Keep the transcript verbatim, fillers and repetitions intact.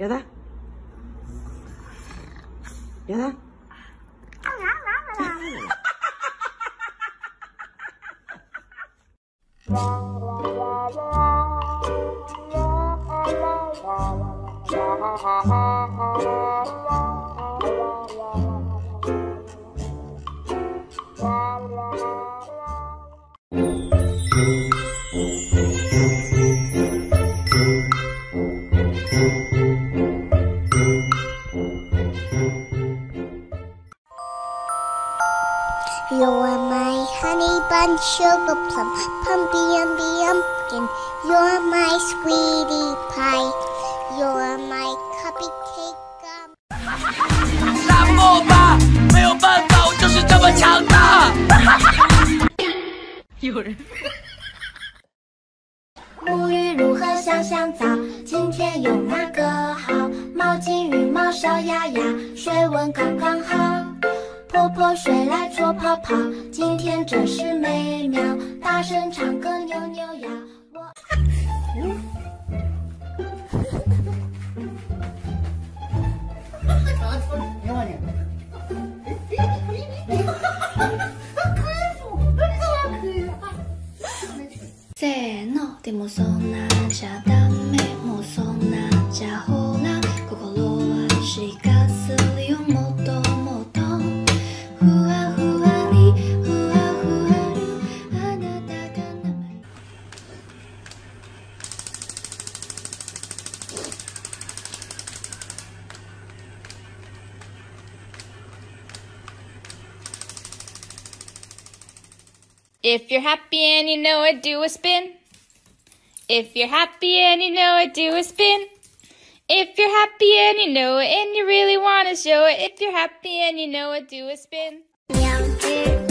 咬它，咬它。 You are my honey bun, sugar plum, pumpy umby umpkin. You're my sweetie pie. You're my cupcake gum. 拉莫吧，没有办法，我就是这么强大。有人。 沐浴如何香香皂？今天用哪个好？毛巾、羽毛、小鸭鸭，水温刚刚好。泼泼水来搓泡泡，今天真是美妙。大声唱歌扭扭腰。我。 せーのでもそんなじゃダメもうそんなじゃほら心はしかするよもっともっとふわふわりふわふわるあなたが名前 If you're happy and you know it, do a spin. If you're happy and you know it, do a spin. If you're happy and you know it and you really want to show it. If you're happy and you know it, do a spin. Meow,